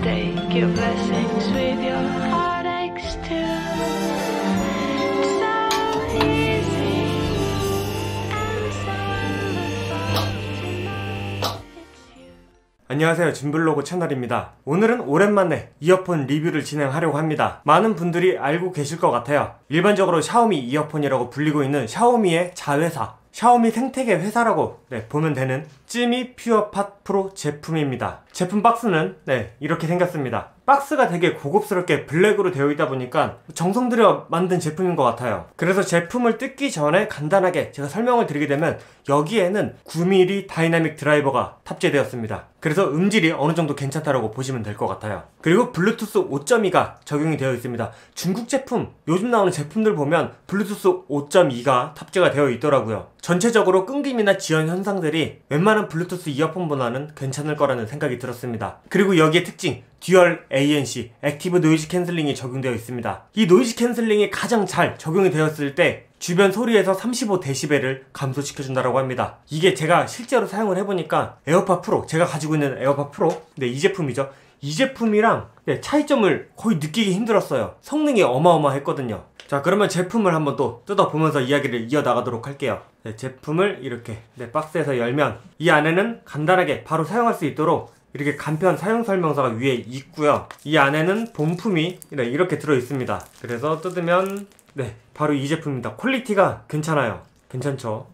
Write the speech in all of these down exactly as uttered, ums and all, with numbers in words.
take your blessings with your heartaches too. It's so easy and so wonderful to know it's you. 안녕하세요, 진블로그 채널입니다. 오늘은 오랜만에 이어폰 리뷰를 진행하려고 합니다. 많은 분들이 알고 계실 것 같아요. 일반적으로 샤오미 이어폰이라고 불리고 있는 샤오미의 자회사, 샤오미 생태계 회사라고 네, 보면 되는 찌미 퓨어팟 프로 제품입니다. 제품 박스는 네, 이렇게 생겼습니다. 박스가 되게 고급스럽게 블랙으로 되어 있다 보니까 정성 들여 만든 제품인 것 같아요. 그래서 제품을 뜯기 전에 간단하게 제가 설명을 드리게 되면 여기에는 구 밀리미터 다이나믹 드라이버가 탑재되었습니다. 그래서 음질이 어느 정도 괜찮다라고 보시면 될 것 같아요. 그리고 블루투스 오 점 이가 적용이 되어 있습니다. 중국 제품, 요즘 나오는 제품들 보면 블루투스 오 점 이가 탑재가 되어 있더라고요. 전체적으로 끊김이나 지연 현상들이 웬만한 블루투스 이어폰보다는 괜찮을 거라는 생각이 들었습니다. 그리고 여기에 특징, 듀얼 에이엔씨, 액티브 노이즈 캔슬링이 적용되어 있습니다. 이 노이즈 캔슬링이 가장 잘 적용이 되었을 때 주변 소리에서 삼십오 데시벨을 감소시켜준다고 합니다. 이게 제가 실제로 사용을 해보니까 에어팟 프로, 제가 가지고 있는 에어팟 프로, 네, 이 제품이죠. 이 제품이랑 네, 차이점을 거의 느끼기 힘들었어요. 성능이 어마어마했거든요. 자, 그러면 제품을 한번 또 뜯어보면서 이야기를 이어나가도록 할게요. 네, 제품을 이렇게 네, 박스에서 열면 이 안에는 간단하게 바로 사용할 수 있도록 이렇게 간편 사용 설명서가 위에 있고요. 이 안에는 본품이 네, 이렇게 들어있습니다. 그래서 뜯으면 네, 바로 이 제품입니다. 퀄리티가 괜찮아요. 괜찮죠?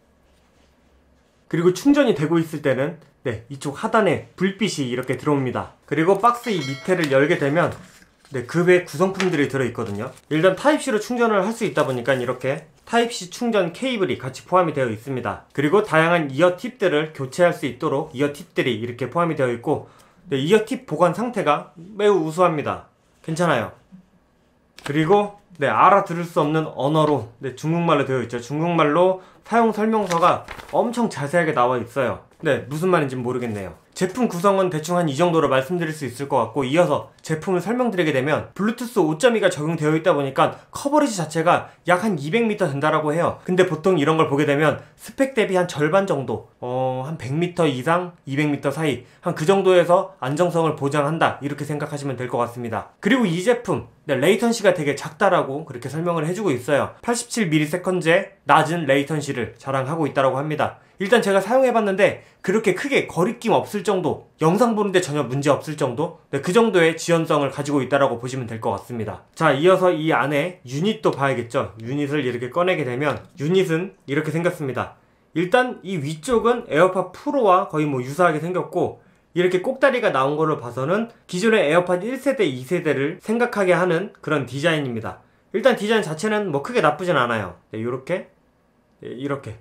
그리고 충전이 되고 있을 때는 네, 이쪽 하단에 불빛이 이렇게 들어옵니다. 그리고 박스 이 밑에를 열게 되면 네, 그 외 구성품들이 들어있거든요. 일단 타입씨로 충전을 할 수 있다 보니까 이렇게 타입씨 충전 케이블이 같이 포함이 되어 있습니다. 그리고 다양한 이어 팁들을 교체할 수 있도록 이어 팁들이 이렇게 포함이 되어 있고 네, 이어 팁 보관 상태가 매우 우수합니다. 괜찮아요. 그리고 네, 알아들을 수 없는 언어로 네, 중국말로 되어 있죠. 중국말로 사용 설명서가 엄청 자세하게 나와 있어요. 네, 무슨 말인지 모르겠네요. 제품 구성은 대충 한 이 정도로 말씀드릴 수 있을 것 같고, 이어서 제품을 설명드리게 되면 블루투스 오 점 이가 적용되어 있다 보니까 커버리지 자체가 약 한 이백 미터 된다라고 해요. 근데 보통 이런 걸 보게 되면 스펙 대비 한 절반 정도, 어, 한 백 미터 이상, 이백 미터 사이, 한 그 정도에서 안정성을 보장한다, 이렇게 생각하시면 될 것 같습니다. 그리고 이 제품 네, 레이턴시가 되게 작다라고 그렇게 설명을 해주고 있어요. 팔십칠 밀리세컨즈의 낮은 레이턴시를 자랑하고 있다고 합니다. 일단 제가 사용해봤는데 그렇게 크게 거리낌 없을 정도, 영상 보는데 전혀 문제 없을 정도, 네, 그 정도의 지연성을 가지고 있다라고 보시면 될 것 같습니다. 자, 이어서 이 안에 유닛도 봐야겠죠. 유닛을 이렇게 꺼내게 되면 유닛은 이렇게 생겼습니다. 일단 이 위쪽은 에어팟 프로와 거의 뭐 유사하게 생겼고, 이렇게 꼭다리가 나온 걸로 봐서는 기존의 에어팟 일 세대, 이 세대를 생각하게 하는 그런 디자인입니다. 일단 디자인 자체는 뭐 크게 나쁘진 않아요. 네, 요렇게, 네, 이렇게.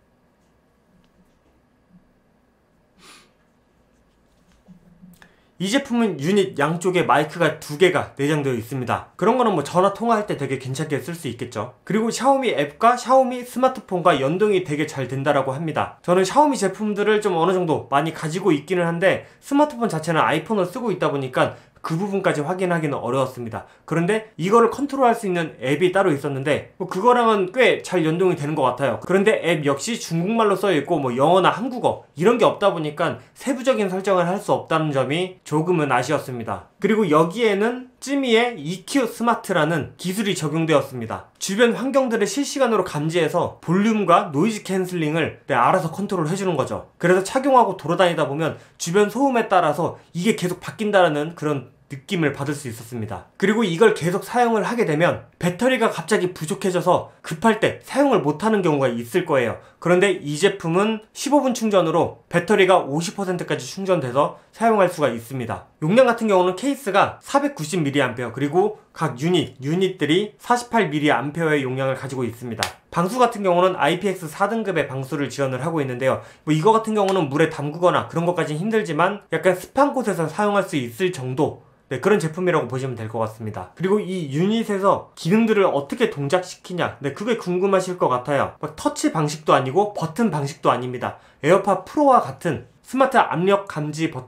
이 제품은 유닛 양쪽에 마이크가 두 개가 내장되어 있습니다. 그런 거는 뭐 전화 통화할 때 되게 괜찮게 쓸 수 있겠죠. 그리고 샤오미 앱과 샤오미 스마트폰과 연동이 되게 잘 된다라고 합니다. 저는 샤오미 제품들을 좀 어느 정도 많이 가지고 있기는 한데 스마트폰 자체는 아이폰을 쓰고 있다 보니까 그 부분까지 확인하기는 어려웠습니다. 그런데 이거를 컨트롤할 수 있는 앱이 따로 있었는데 뭐 그거랑은 꽤 잘 연동이 되는 것 같아요. 그런데 앱 역시 중국말로 써있고 뭐 영어나 한국어 이런 게 없다 보니까 세부적인 설정을 할 수 없다는 점이 조금은 아쉬웠습니다. 그리고 여기에는 찌미의 이큐 스마트라는 기술이 적용되었습니다. 주변 환경들을 실시간으로 감지해서 볼륨과 노이즈 캔슬링을 네, 알아서 컨트롤 해주는 거죠. 그래서 착용하고 돌아다니다 보면 주변 소음에 따라서 이게 계속 바뀐다는 그런 느낌을 받을 수 있었습니다. 그리고 이걸 계속 사용을 하게 되면 배터리가 갑자기 부족해져서 급할 때 사용을 못하는 경우가 있을 거예요. 그런데 이 제품은 십오 분 충전으로 배터리가 오십 퍼센트까지 충전돼서 사용할 수가 있습니다. 용량 같은 경우는 케이스가 사백구십 밀리앰페어, 그리고 각 유닛, 유닛들이 사십팔 밀리앰페어의 용량을 가지고 있습니다. 방수 같은 경우는 아이피엑스 사 등급의 방수를 지원을 하고 있는데요. 뭐 이거 같은 경우는 물에 담그거나 그런 것까지는 힘들지만 약간 습한 곳에서 사용할 수 있을 정도, 네, 그런 제품이라고 보시면 될 것 같습니다. 그리고 이 유닛에서 기능들을 어떻게 동작시키냐, 네, 그게 궁금하실 것 같아요. 막 터치 방식도 아니고 버튼 방식도 아닙니다. 에어팟 프로와 같은 스마트 압력 감지 버튼,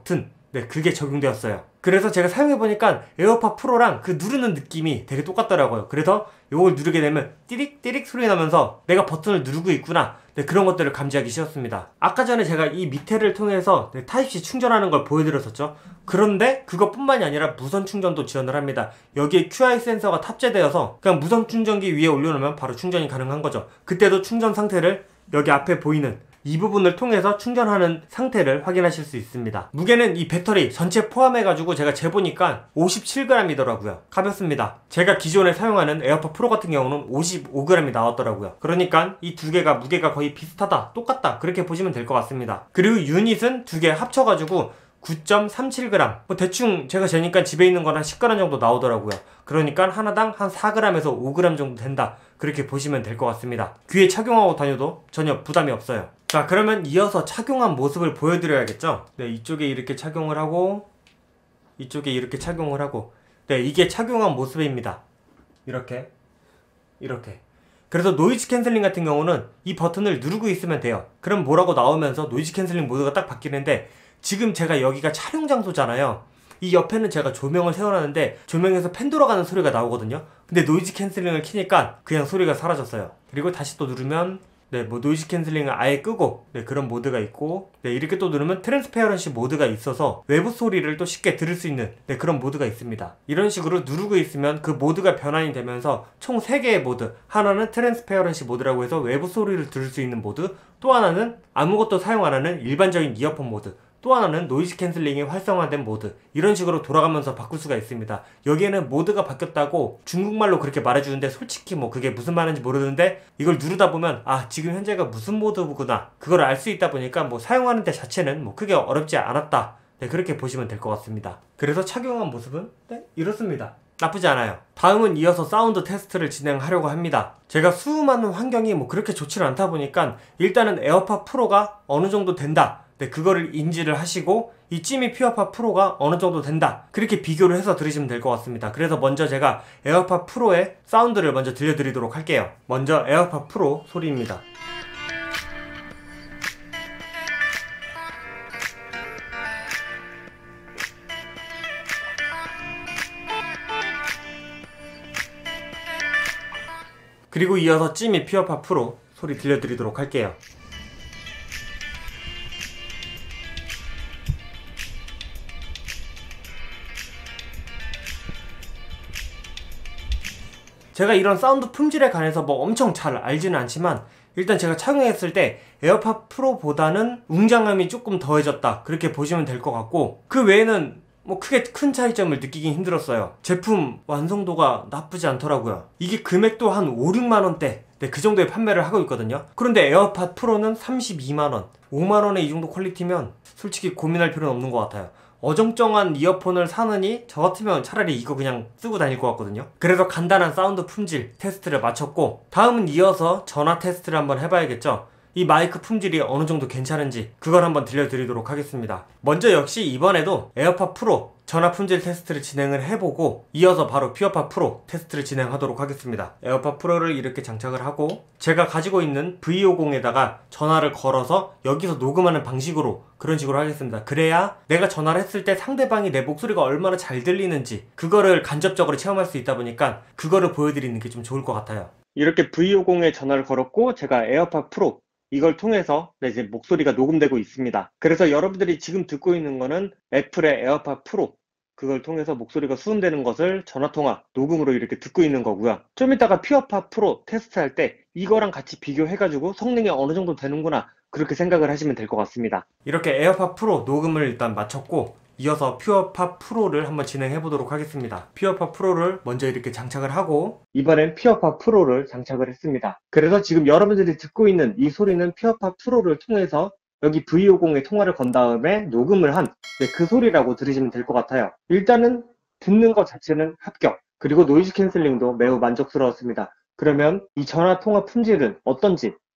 네, 그게 적용되었어요. 그래서 제가 사용해보니까 에어팟 프로랑 그 누르는 느낌이 되게 똑같더라고요. 그래서 이걸 누르게 되면 띠릭띠릭 소리 나면서 내가 버튼을 누르고 있구나, 네, 그런 것들을 감지하기 쉬웠습니다. 아까 전에 제가 이 밑에를 통해서 네, 타입C 충전하는 걸 보여드렸었죠. 그런데 그것뿐만이 아니라 무선 충전도 지원을 합니다. 여기에 큐아이 센서가 탑재되어서 그냥 무선 충전기 위에 올려놓으면 바로 충전이 가능한 거죠. 그때도 충전 상태를 여기 앞에 보이는 이 부분을 통해서 충전하는 상태를 확인하실 수 있습니다. 무게는 이 배터리 전체 포함해가지고 제가 재보니까 오십칠 그램이더라고요. 가볍습니다. 제가 기존에 사용하는 에어팟 프로 같은 경우는 오십오 그램이 나왔더라고요. 그러니까 이 두 개가 무게가 거의 비슷하다, 똑같다, 그렇게 보시면 될 것 같습니다. 그리고 유닛은 두 개 합쳐가지고 구 점 삼칠 그램, 뭐 대충 제가 재니까 집에 있는 건 한 십 그램 정도 나오더라고요. 그러니까 하나당 한 사 그램에서 오 그램 정도 된다, 그렇게 보시면 될 것 같습니다. 귀에 착용하고 다녀도 전혀 부담이 없어요. 자, 그러면 이어서 착용한 모습을 보여드려야겠죠. 네, 이쪽에 이렇게 착용을 하고 이쪽에 이렇게 착용을 하고, 네, 이게 착용한 모습입니다. 이렇게 이렇게. 그래서 노이즈 캔슬링 같은 경우는 이 버튼을 누르고 있으면 돼요. 그럼 뭐라고 나오면서 노이즈 캔슬링 모드가 딱 바뀌는데, 지금 제가 여기가 촬영 장소잖아요. 이 옆에는 제가 조명을 세워놨는데 조명에서 팬 돌아가는 소리가 나오거든요. 근데 노이즈 캔슬링을 켜니까 그냥 소리가 사라졌어요. 그리고 다시 또 누르면 네, 뭐 노이즈 캔슬링을 아예 끄고, 네, 그런 모드가 있고, 네, 이렇게 또 누르면 트랜스페어런시 모드가 있어서 외부 소리를 또 쉽게 들을 수 있는, 네, 그런 모드가 있습니다. 이런 식으로 누르고 있으면 그 모드가 변환이 되면서 총 세 개의 모드, 하나는 트랜스페어런시 모드라고 해서 외부 소리를 들을 수 있는 모드, 또 하나는 아무것도 사용 안 하는 일반적인 이어폰 모드, 또 하나는 노이즈 캔슬링이 활성화된 모드, 이런 식으로 돌아가면서 바꿀 수가 있습니다. 여기에는 모드가 바뀌었다고 중국말로 그렇게 말해주는데 솔직히 뭐 그게 무슨 말인지 모르는데, 이걸 누르다 보면 아, 지금 현재가 무슨 모드구나, 그걸 알 수 있다 보니까 뭐 사용하는 데 자체는 뭐 크게 어렵지 않았다, 네, 그렇게 보시면 될 것 같습니다. 그래서 착용한 모습은 네, 이렇습니다. 나쁘지 않아요. 다음은 이어서 사운드 테스트를 진행하려고 합니다. 제가 수음하는 환경이 뭐 그렇게 좋지는 않다 보니까 일단은 에어팟 프로가 어느 정도 된다, 네, 그거를 인지를 하시고 이 찌미 퓨어팟 프로가 어느 정도 된다, 그렇게 비교를 해서 들으시면 될 것 같습니다. 그래서 먼저 제가 에어팟 프로의 사운드를 먼저 들려드리도록 할게요. 먼저 에어팟 프로 소리입니다. 그리고 이어서 찌미 퓨어팟 프로 소리 들려드리도록 할게요. 제가 이런 사운드 품질에 관해서 뭐 엄청 잘 알지는 않지만 일단 제가 착용했을 때 에어팟 프로보다는 웅장함이 조금 더해졌다, 그렇게 보시면 될 것 같고, 그 외에는 뭐 크게 큰 차이점을 느끼긴 힘들었어요. 제품 완성도가 나쁘지 않더라고요. 이게 금액도 한 오, 육만 원대, 네, 그 정도에 판매를 하고 있거든요. 그런데 에어팟 프로는 삼십이만 원, 오만 원에 이 정도 퀄리티면 솔직히 고민할 필요는 없는 것 같아요. 어정쩡한 이어폰을 사느니 저 같으면 차라리 이거 그냥 쓰고 다닐 것 같거든요. 그래서 간단한 사운드 품질 테스트를 마쳤고, 다음은 이어서 전화 테스트를 한번 해봐야겠죠. 이 마이크 품질이 어느 정도 괜찮은지 그걸 한번 들려드리도록 하겠습니다. 먼저 역시 이번에도 에어팟 프로 전화 품질 테스트를 진행을 해보고 이어서 바로 퓨어팟 프로 테스트를 진행하도록 하겠습니다. 에어팟 프로를 이렇게 장착을 하고 제가 가지고 있는 브이 오십에다가 전화를 걸어서 여기서 녹음하는 방식으로, 그런 식으로 하겠습니다. 그래야 내가 전화를 했을 때 상대방이 내 목소리가 얼마나 잘 들리는지 그거를 간접적으로 체험할 수 있다 보니까 그거를 보여드리는 게 좀 좋을 것 같아요. 이렇게 브이 오십에 전화를 걸었고 제가 에어팟 프로 이걸 통해서 네, 이제 목소리가 녹음되고 있습니다. 그래서 여러분들이 지금 듣고 있는 거는 애플의 에어팟 프로, 그걸 통해서 목소리가 수음되는 것을 전화통화 녹음으로 이렇게 듣고 있는 거고요. 좀 이따가 퓨어팟 프로 테스트할 때 이거랑 같이 비교해가지고 성능이 어느 정도 되는구나, 그렇게 생각을 하시면 될 것 같습니다. 이렇게 에어팟 프로 녹음을 일단 마쳤고 이어서 퓨어팟 프로를 한번 진행해 보도록 하겠습니다. 퓨어팟 프로를 먼저 이렇게 장착을 하고 이번엔 퓨어팟 프로를 장착을 했습니다. 그래서 지금 여러분들이 듣고 있는 이 소리는 퓨어팟 프로를 통해서 여기 브이 오십에 통화를 건 다음에 녹음을 한 그 소리라고 들으시면 될 것 같아요. 일단은 듣는 것 자체는 합격, 그리고 노이즈 캔슬링도 매우 만족스러웠습니다. 그러면 이 전화 통화 품질은 어떤지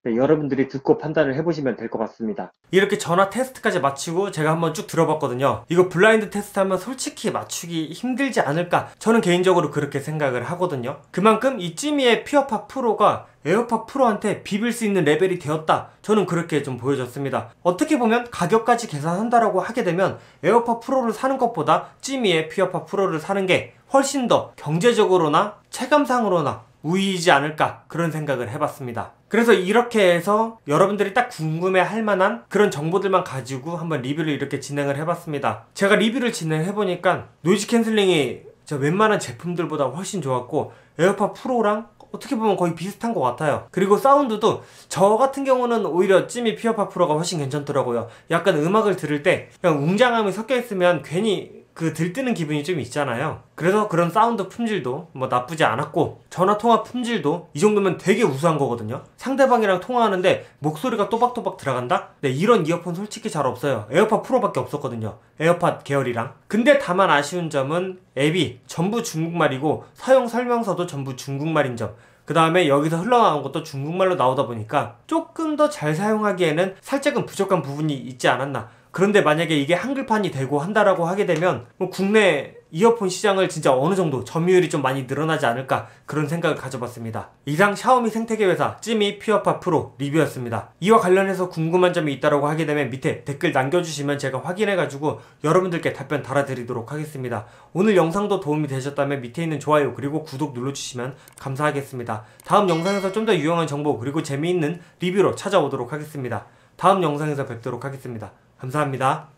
네, 여러분들이 듣고 판단을 해보시면 될 것 같습니다. 이렇게 전화 테스트까지 마치고 제가 한번 쭉 들어봤거든요. 이거 블라인드 테스트 하면 솔직히 맞추기 힘들지 않을까? 저는 개인적으로 그렇게 생각을 하거든요. 그만큼 이 찌미의 퓨어팟 프로가 에어팟 프로한테 비빌 수 있는 레벨이 되었다. 저는 그렇게 좀 보여졌습니다. 어떻게 보면 가격까지 계산한다라고 하게 되면 에어팟 프로를 사는 것보다 찌미의 퓨어팟 프로를 사는 게 훨씬 더 경제적으로나 체감상으로나 우위이지 않을까 그런 생각을 해봤습니다. 그래서 이렇게 해서 여러분들이 딱 궁금해할 만한 그런 정보들만 가지고 한번 리뷰를 이렇게 진행을 해봤습니다. 제가 리뷰를 진행해보니까 노이즈 캔슬링이 저 웬만한 제품들보다 훨씬 좋았고 에어팟 프로랑 어떻게 보면 거의 비슷한 것 같아요. 그리고 사운드도 저 같은 경우는 오히려 찌미 퓨어팟 프로가 훨씬 괜찮더라고요. 약간 음악을 들을 때 그냥 웅장함이 섞여 있으면 괜히 그 들뜨는 기분이 좀 있잖아요. 그래서 그런 사운드 품질도 뭐 나쁘지 않았고 전화 통화 품질도 이 정도면 되게 우수한 거거든요. 상대방이랑 통화하는데 목소리가 또박또박 들어간다? 네, 이런 이어폰 솔직히 잘 없어요. 에어팟 프로밖에 없었거든요. 에어팟 계열이랑. 근데 다만 아쉬운 점은 앱이 전부 중국말이고 사용 설명서도 전부 중국말인 점. 그 다음에 여기서 흘러나온 것도 중국말로 나오다 보니까 조금 더 잘 사용하기에는 살짝은 부족한 부분이 있지 않았나. 그런데 만약에 이게 한글판이 되고 한다라고 하게 되면 뭐 국내 이어폰 시장을 진짜 어느 정도 점유율이 좀 많이 늘어나지 않을까 그런 생각을 가져봤습니다. 이상 샤오미 생태계 회사 찌미 퓨어팟 프로 리뷰였습니다. 이와 관련해서 궁금한 점이 있다라고 하게 되면 밑에 댓글 남겨주시면 제가 확인해가지고 여러분들께 답변 달아드리도록 하겠습니다. 오늘 영상도 도움이 되셨다면 밑에 있는 좋아요 그리고 구독 눌러주시면 감사하겠습니다. 다음 영상에서 좀 더 유용한 정보 그리고 재미있는 리뷰로 찾아오도록 하겠습니다. 다음 영상에서 뵙도록 하겠습니다. 감사합니다.